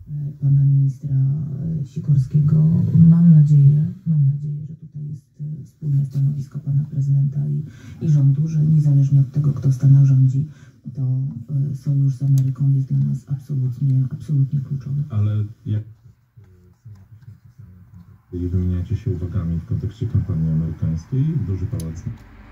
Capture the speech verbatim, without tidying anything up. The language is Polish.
pana ministra Sikorskiego. Mam nadzieję, mam nadzieję, że tutaj jest wspólne stanowisko pana prezydenta i, i rządu, że niezależnie od tego, kto w Stanach rządzi, to sojusz z Ameryką jest dla nas absolutnie, absolutnie kluczowy. Ale jak i wymieniacie się uwagami w kontekście kampanii amerykańskiej, duży pałac